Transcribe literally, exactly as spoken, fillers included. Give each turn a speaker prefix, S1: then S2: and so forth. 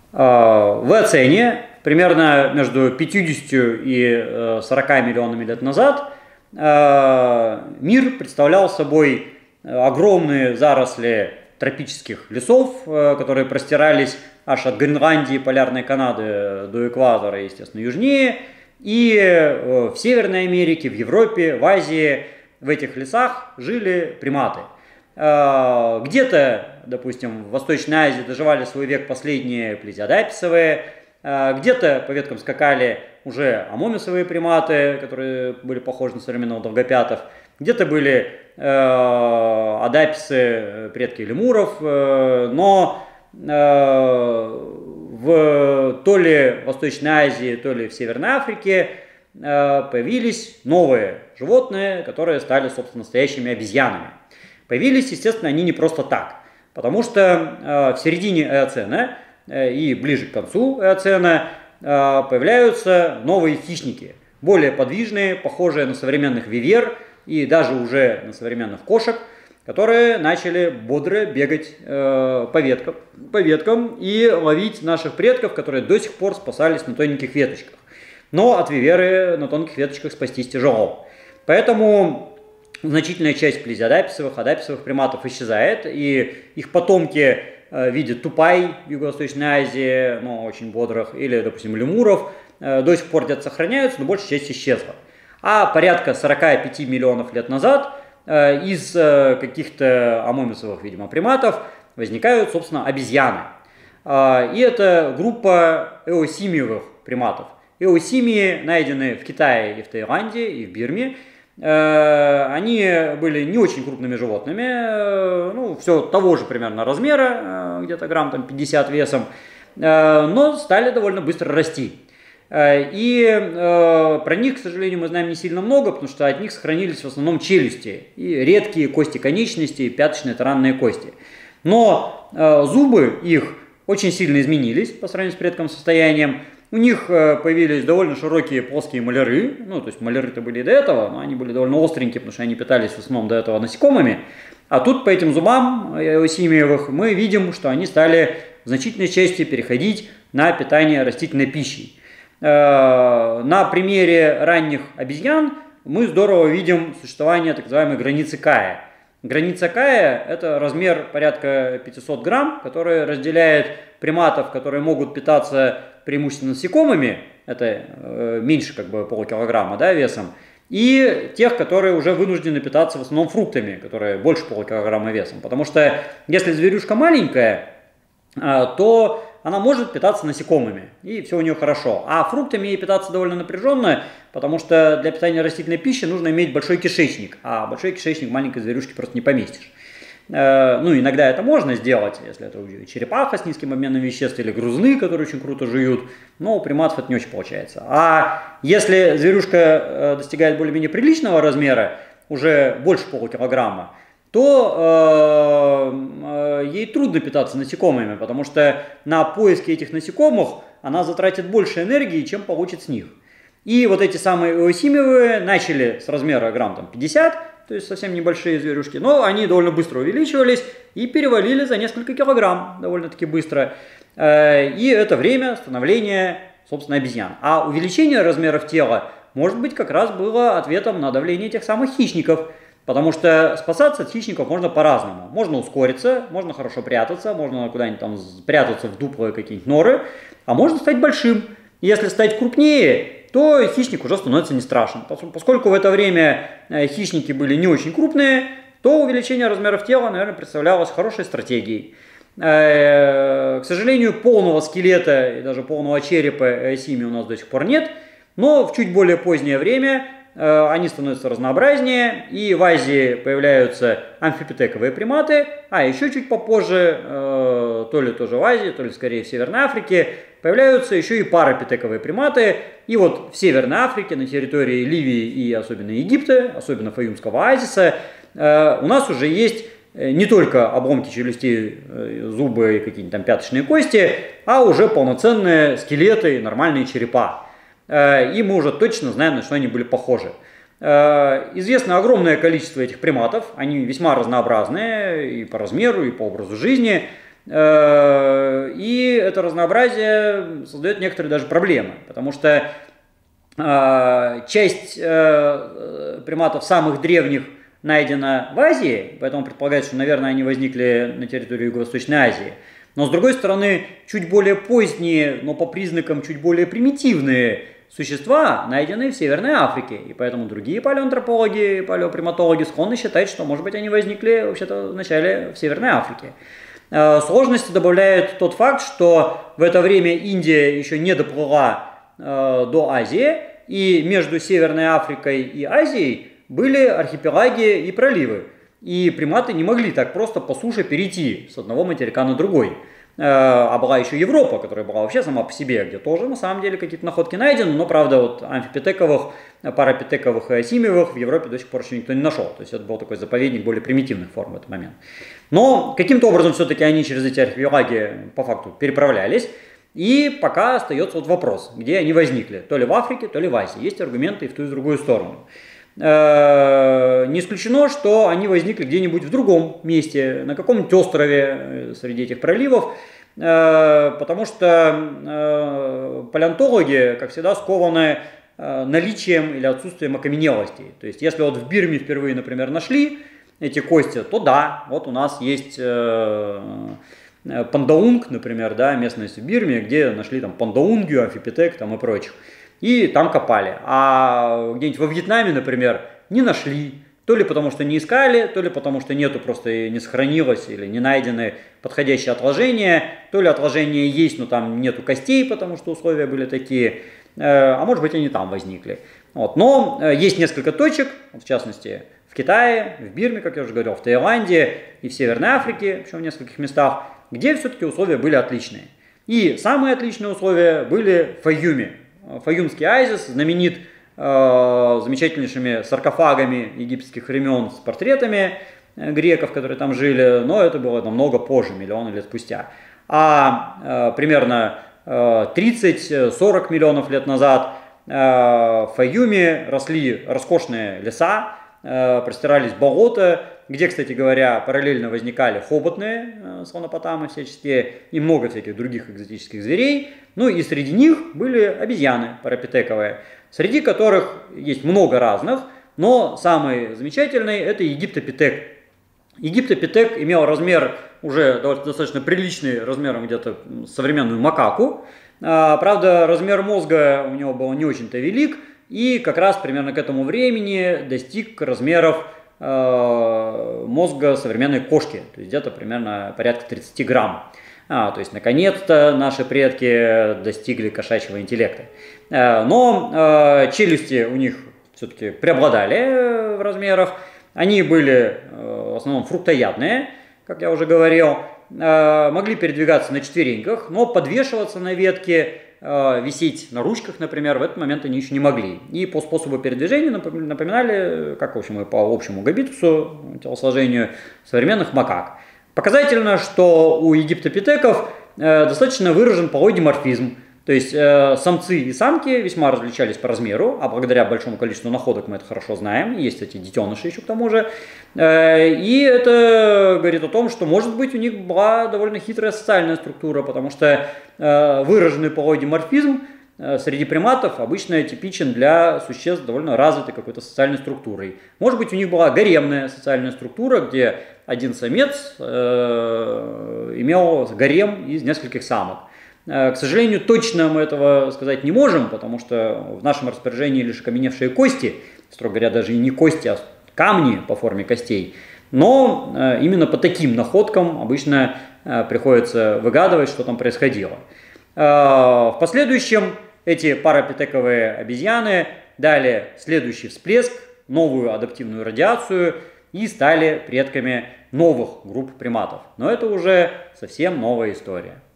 S1: В Эоцене, примерно между пятьюдесятью и сорока миллионами лет назад, мир представлял собой огромные заросли тропических лесов, которые простирались аж от Гренландии, Полярной Канады до экватора, естественно, южнее. И в Северной Америке, в Европе, в Азии в этих лесах жили приматы. Где-то, допустим, в Восточной Азии доживали свой век последние плезиодаписовые, где-то по веткам скакали уже амомисовые приматы, которые были похожи на современных долгопятов, где-то были э, адаписы, предки лемуров, э, но э, в то ли Восточной Азии, то ли в Северной Африке э, появились новые животные, которые стали, собственно, настоящими обезьянами. Появились, естественно, они не просто так, потому что э, в середине Эоцена э, и ближе к концу Эоцена э, появляются новые хищники, более подвижные, похожие на современных вивер и даже уже на современных кошек, которые начали бодро бегать э, по, веткам, по веткам и ловить наших предков, которые до сих пор спасались на тоненьких веточках. Но от виверы на тонких веточках спастись тяжело. Поэтому значительная часть плезиодаписовых, адаписовых приматов исчезает, и их потомки э, в виде тупай в Юго-Восточной Азии, но очень бодрых, или, допустим, лемуров, э, до сих пор где-то сохраняются, но большая часть исчезла. А порядка сорока пяти миллионов лет назад э, из э, каких-то амомисовых, видимо, приматов возникают, собственно, обезьяны. Э, и это группа эосимиевых приматов. Эосимии найдены в Китае и в Таиланде, и в Бирме. Они были не очень крупными животными, ну, все того же примерно размера, где-то грамм там, пятьдесят весом, но стали довольно быстро расти. И про них, к сожалению, мы знаем не сильно много, потому что от них сохранились в основном челюсти и редкие кости конечностей, пяточные таранные кости. Но зубы их очень сильно изменились по сравнению с предком состоянием. У них появились довольно широкие плоские маляры, ну, то есть маляры-то были и до этого, но они были довольно остренькие, потому что они питались в основном до этого насекомыми. А тут по этим зубам эосимиевых мы видим, что они стали в значительной части переходить на питание растительной пищей. На примере ранних обезьян мы здорово видим существование так называемой границы Кая. Граница Кая – это размер порядка пятисот грамм, который разделяет приматов, которые могут питаться преимущественно насекомыми, это э, меньше как бы полукилограмма, да, весом, и тех, которые уже вынуждены питаться в основном фруктами, которые больше полукилограмма весом. Потому что если зверюшка маленькая, э, то она может питаться насекомыми, и все у нее хорошо. А фруктами ей питаться довольно напряженно, потому что для питания растительной пищи нужно иметь большой кишечник, а большой кишечник маленькой зверюшки просто не поместишь. Ну, иногда это можно сделать, если это черепаха с низким обменом веществ или грузны, которые очень круто жуют, но у приматов это не очень получается. А если зверюшка достигает более-менее приличного размера, уже больше полукилограмма, то э, ей трудно питаться насекомыми, потому что на поиски этих насекомых она затратит больше энергии, чем получит с них. И вот эти самые эосимиевые начали с размера грамм там, пятьдесят, то есть совсем небольшие зверюшки, но они довольно быстро увеличивались и перевалили за несколько килограмм довольно-таки быстро. И это время становления, собственно, обезьян. А увеличение размеров тела, может быть, как раз было ответом на давление тех самых хищников, потому что спасаться от хищников можно по-разному. Можно ускориться, можно хорошо прятаться, можно куда-нибудь там прятаться в дуплые какие-нибудь норы, а можно стать большим. Если стать крупнее, то хищник уже становится не страшен. Поскольку в это время хищники были не очень крупные, то увеличение размеров тела, наверное, представлялось хорошей стратегией. К сожалению, полного скелета и даже полного черепа эосимии у нас до сих пор нет, но в чуть более позднее время они становятся разнообразнее, и в Азии появляются амфипитековые приматы, а еще чуть попозже, то ли тоже в Азии, то ли скорее в Северной Африке, появляются еще и парапитековые приматы. И вот в Северной Африке, на территории Ливии и особенно Египта, особенно Фаюмского оазиса, у нас уже есть не только обломки челюстей, зубы и какие-нибудь там пяточные кости, а уже полноценные скелеты, нормальные черепа. И мы уже точно знаем, на что они были похожи. Известно огромное количество этих приматов, они весьма разнообразные и по размеру, и по образу жизни. И это разнообразие создает некоторые даже проблемы, потому что часть приматов самых древних найдена в Азии, поэтому предполагается, что, наверное, они возникли на территории Юго-Восточной Азии. Но, с другой стороны, чуть более поздние, но по признакам чуть более примитивные существа найдены в Северной Африке. И поэтому другие палеоантропологи, палеоприматологи склонны считать, что, может быть, они возникли вообще-то вначале в Северной Африке. Сложности добавляет тот факт, что в это время Индия еще не доплыла до Азии, и между Северной Африкой и Азией были архипелаги и проливы. И приматы не могли так просто по суше перейти с одного материка на другой. А была еще Европа, которая была вообще сама по себе, где тоже на самом деле какие-то находки найдены, но, правда, вот амфипитековых, парапитековых и осимиевых в Европе до сих пор еще никто не нашел. То есть это был такой заповедник более примитивных форм в этот момент. Но каким-то образом все-таки они через эти архипелаги по факту переправлялись. И пока остается вот вопрос, где они возникли. То ли в Африке, то ли в Азии. Есть аргументы и в ту, и в другую сторону. Не исключено, что они возникли где-нибудь в другом месте, на каком-нибудь острове среди этих проливов, потому что палеонтологи, как всегда, скованы наличием или отсутствием окаменелостей. То есть, если вот в Бирме впервые, например, нашли эти кости, то да, вот у нас есть Пандаунг, например, да, местность в Бирме, где нашли там пандаунгию, амфипитек там и прочих. И там копали. А где-нибудь во Вьетнаме, например, не нашли. То ли потому, что не искали, то ли потому, что нету, просто не сохранилось или не найдены подходящие отложения. То ли отложения есть, но там нету костей, потому что условия были такие. А может быть, они там возникли. Вот. Но есть несколько точек, в частности, в Китае, в Бирме, как я уже говорил, в Таиланде и в Северной Африке, еще в нескольких местах, где все-таки условия были отличные. И самые отличные условия были в Файюме. Фаюмский оазис знаменит э, замечательнейшими саркофагами египетских времен с портретами греков, которые там жили, но это было намного позже, миллионы лет спустя. А э, примерно э, тридцать-сорок миллионов лет назад э, в Фаюме росли роскошные леса, э, простирались болота, где, кстати говоря, параллельно возникали хоботные э, слонопотамы всяческие и много всяких других экзотических зверей. Ну и среди них были обезьяны парапитековые, среди которых есть много разных, но самый замечательный это египтопитек. Египтопитек имел размер уже достаточно приличный, размером где-то современную макаку. А, правда, размер мозга у него был не очень-то велик, и как раз примерно к этому времени достиг размеров э, мозга современной кошки, то есть где-то примерно порядка тридцать грамм. А, то есть, наконец-то наши предки достигли кошачьего интеллекта. А, но э, челюсти у них все-таки преобладали в размерах. Они были э, в основном фруктоядные, как я уже говорил. Э, могли передвигаться на четвереньках, но подвешиваться на ветке, э, висеть на ручках, например, в этот момент они еще не могли. И по способу передвижения напоминали, как в общем и по общему габитусу, телосложению, современных макак. Показательно, что у египтопитеков э, достаточно выражен половой диморфизм. То есть э, самцы и самки весьма различались по размеру, а благодаря большому количеству находок мы это хорошо знаем. Есть эти детеныши еще к тому же. Э, и это говорит о том, что, может быть, у них была довольно хитрая социальная структура, потому что э, выраженный половой диморфизм э, среди приматов обычно типичен для существ довольно развитой какой-то социальной структурой. Может быть, у них была гаремная социальная структура, где один самец э, имел гарем из нескольких самок. К сожалению, точно мы этого сказать не можем, потому что в нашем распоряжении лишь окаменевшие кости, строго говоря, даже и не кости, а камни по форме костей. Но именно по таким находкам обычно приходится выгадывать, что там происходило. В последующем эти парапитековые обезьяны дали следующий всплеск, новую адаптивную радиацию и стали предками новых групп приматов. Но это уже совсем новая история.